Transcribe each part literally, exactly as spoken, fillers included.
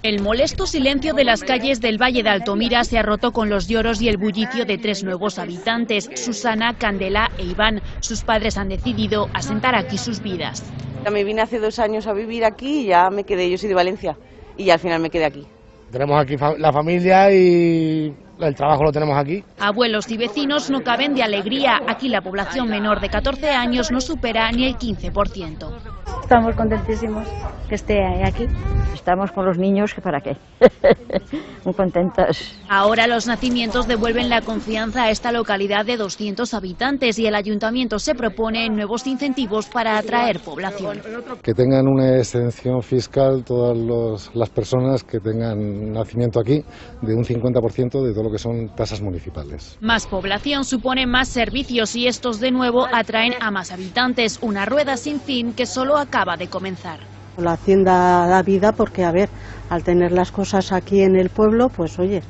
El molesto silencio de las calles del Valle de Altomira se ha roto con los lloros y el bullicio de tres nuevos habitantes, Susana, Candela e Iván. Sus padres han decidido asentar aquí sus vidas. Me vine hace dos años a vivir aquí y ya me quedé, yo soy de Valencia, y ya al final me quedé aquí. Tenemos aquí la familia y el trabajo lo tenemos aquí. Abuelos y vecinos no caben de alegría. Aquí la población menor de catorce años no supera ni el quince por ciento. Estamos contentísimos que esté aquí. Estamos con los niños, que para qué. Muy contentos. Ahora los nacimientos devuelven la confianza a esta localidad de doscientos habitantes y el ayuntamiento se propone nuevos incentivos para atraer población. Que tengan una exención fiscal todas los, las personas que tengan nacimiento aquí de un cincuenta por ciento de todo lo que son tasas municipales. Más población supone más servicios y estos de nuevo atraen a más habitantes. Una rueda sin fin que solo acaba de comenzar. La hacienda da vida porque, a ver, al tener las cosas aquí en el pueblo, pues oye,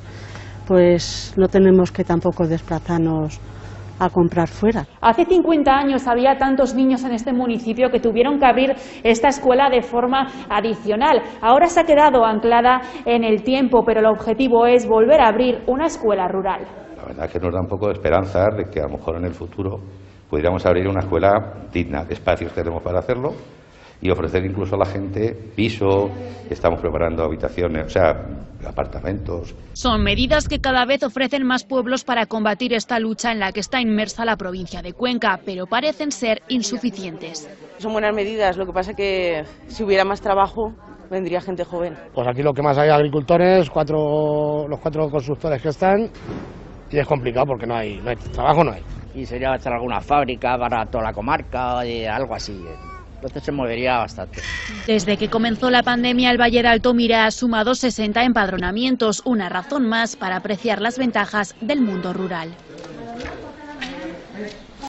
pues no tenemos que tampoco desplazarnos a comprar fuera. Hace cincuenta años había tantos niños en este municipio que tuvieron que abrir esta escuela de forma adicional. Ahora se ha quedado anclada en el tiempo, pero el objetivo es volver a abrir una escuela rural. La verdad es que nos da un poco de esperanza de que a lo mejor en el futuro pudiéramos abrir una escuela digna. Espacios tenemos para hacerlo y ofrecer incluso a la gente piso, estamos preparando habitaciones, o sea, apartamentos. Son medidas que cada vez ofrecen más pueblos para combatir esta lucha en la que está inmersa la provincia de Cuenca, pero parecen ser insuficientes. Son buenas medidas, lo que pasa es que si hubiera más trabajo vendría gente joven. Pues aquí lo que más hay agricultores, cuatro, los cuatro constructores que están, y es complicado porque no hay, no hay trabajo, no hay. Y sería echar alguna fábrica para toda la comarca, y algo así. Entonces se movería bastante. Desde que comenzó la pandemia, el Valle de Altomira ha sumado sesenta empadronamientos, una razón más para apreciar las ventajas del mundo rural.